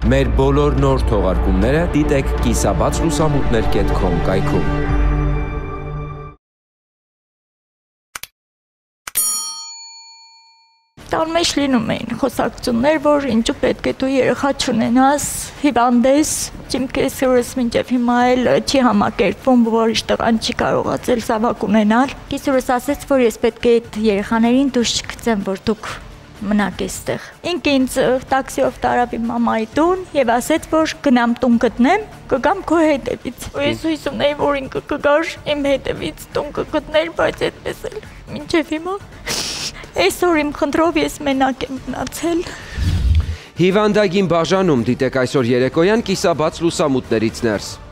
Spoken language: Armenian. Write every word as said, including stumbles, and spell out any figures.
Մեր բոլոր նոր թողարկումները դիտեք կիսաբաց լուսամուտներ կետ քոմ կայքում։ Տարմեջ լինում էին խոսակցություններ, որ ինչու պետք է դու երեխա չունենաս, հիվանդ ես, ճիմքեսուրս մինչև հիմա էլ չի համակերպվում, որ իշտեղան չի կարողացել զավակ ունենալ։ Կիսուրս ասեց, որ ես պետք է այդ երեխաներին դուրս չգցեմ, որ դուք մնաք այստեղ։ Ինքը ինձ տաքսիով տարավ իմ մամայի տուն եւ ասեց, որ գնամ տուն գտնեմ, կգամ քո հետևից։ Ես հույս ունեի, որ ինքը կգար իմ հետևից տուն կգտներ, բայց այդպես էլ մինչև հիմա այսօր իմ խնդրով ես մենակ եմ մնացել։ Հիվանդագին բաժանում դիտեք այսօր երեկոյան կիսաբաց լուսամուտներից ներս։